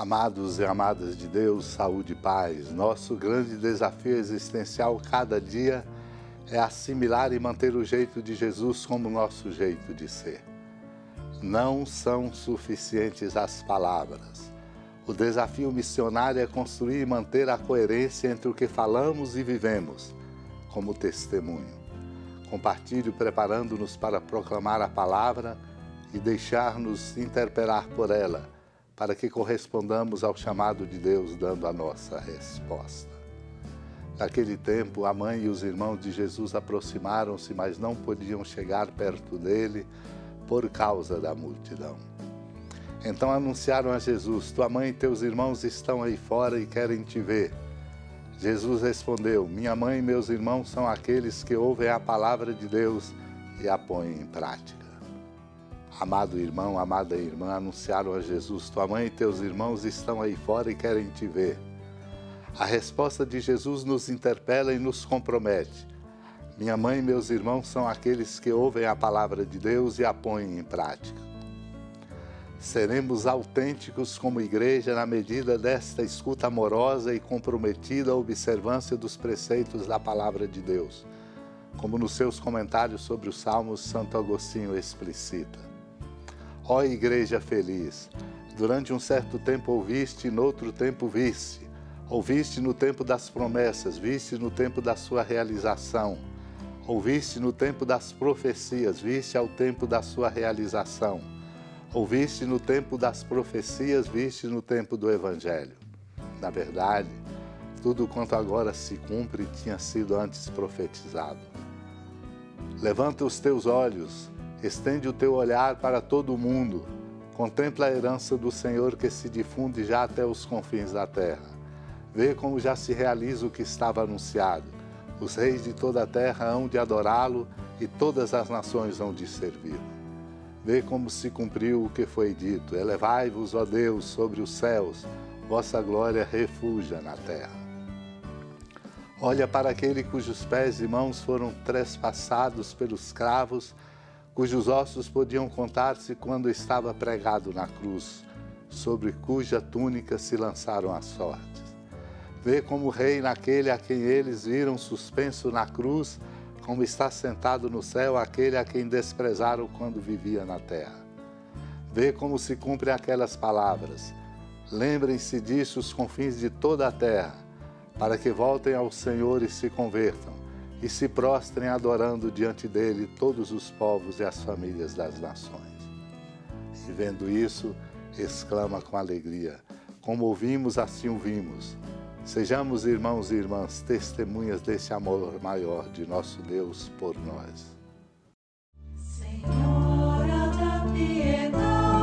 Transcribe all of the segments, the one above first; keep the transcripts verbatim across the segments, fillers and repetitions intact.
Amados e amadas de Deus, saúde e paz. Nosso grande desafio existencial cada dia é assimilar e manter o jeito de Jesus como nosso jeito de ser. Não são suficientes as palavras. O desafio missionário é construir e manter a coerência entre o que falamos e vivemos, como testemunho. Compartilhe preparando-nos para proclamar a palavra e deixar-nos interpelar por ela, para que correspondamos ao chamado de Deus, dando a nossa resposta. Naquele tempo, a mãe e os irmãos de Jesus aproximaram-se, mas não podiam chegar perto dele por causa da multidão. Então anunciaram a Jesus: tua mãe e teus irmãos estão aí fora e querem te ver. Jesus respondeu: minha mãe e meus irmãos são aqueles que ouvem a palavra de Deus e a põem em prática. Amado irmão, amada irmã, anunciaram a Jesus: tua mãe e teus irmãos estão aí fora e querem te ver. A resposta de Jesus nos interpela e nos compromete. Minha mãe e meus irmãos são aqueles que ouvem a palavra de Deus e a põem em prática. Seremos autênticos como igreja na medida desta escuta amorosa e comprometida à observância dos preceitos da palavra de Deus, como nos seus comentários sobre os Salmos Santo Agostinho explicita. Ó igreja feliz, durante um certo tempo ouviste e noutro tempo viste. Ouviste no tempo das promessas, viste no tempo da sua realização. Ouviste no tempo das profecias, viste ao tempo da sua realização. Ouviste no tempo das profecias, viste no tempo do Evangelho. Na verdade, tudo quanto agora se cumpre tinha sido antes profetizado. Levanta os teus olhos, estende o teu olhar para todo o mundo, contempla a herança do Senhor que se difunde já até os confins da terra. Vê como já se realiza o que estava anunciado. Os reis de toda a terra hão de adorá-lo e todas as nações hão de servi-lo. Vê como se cumpriu o que foi dito. Elevai-vos, ó Deus, sobre os céus, vossa glória refugia na terra. Olha para aquele cujos pés e mãos foram trespassados pelos cravos, cujos ossos podiam contar-se quando estava pregado na cruz, sobre cuja túnica se lançaram as sortes. Vê como reina aquele a quem eles viram suspenso na cruz, como está sentado no céu aquele a quem desprezaram quando vivia na terra. Vê como se cumprem aquelas palavras. Lembrem-se disso os confins de toda a terra, para que voltem ao Senhor e se convertam, e se prostrem adorando diante dele todos os povos e as famílias das nações. E vendo isso, exclama com alegria: como ouvimos, assim o vimos. Sejamos, irmãos e irmãs, testemunhas desse amor maior de nosso Deus por nós. Senhora da piedade,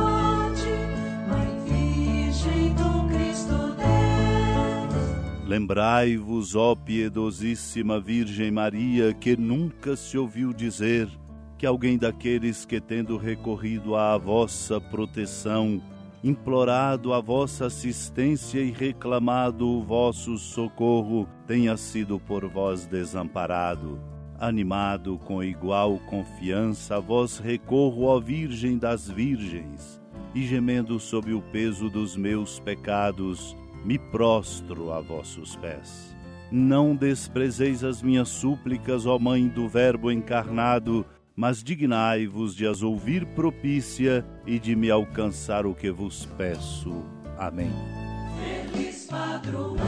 Mãe Virgem do Cristo Deus. Lembrai-vos, ó piedosíssima Virgem Maria, que nunca se ouviu dizer que alguém daqueles que, tendo recorrido à vossa proteção, implorado a vossa assistência e reclamado o vosso socorro, tenha sido por vós desamparado. Animado com igual confiança, a vós recorro, ó Virgem das Virgens, e gemendo sob o peso dos meus pecados, me prostro a vossos pés. Não desprezeis as minhas súplicas, ó Mãe do Verbo encarnado, mas dignai-vos de as ouvir propícia e de me alcançar o que vos peço. Amém. Feliz padroeira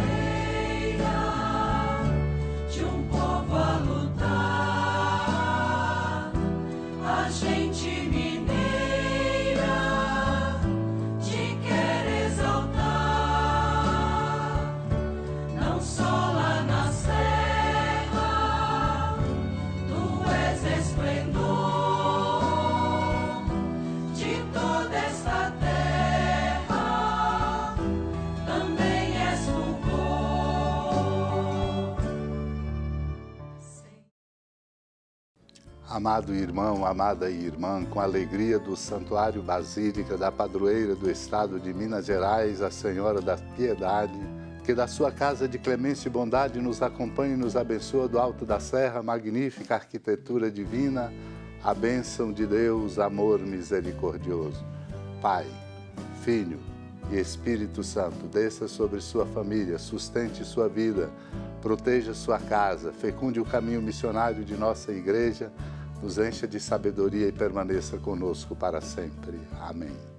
de um povo a lutar, a gente mineira te quer exaltar, não só lá na serra, tu és esplendor. Amado irmão, amada irmã, com a alegria do Santuário Basílica da Padroeira do Estado de Minas Gerais, a Senhora da Piedade, que da sua casa de clemência e bondade nos acompanhe e nos abençoa do alto da serra, magnífica arquitetura divina, a bênção de Deus, amor misericordioso. Pai, Filho E Espírito Santo, desça sobre sua família, sustente sua vida, proteja sua casa, fecunde o caminho missionário de nossa igreja, nos encha de sabedoria e permaneça conosco para sempre. Amém.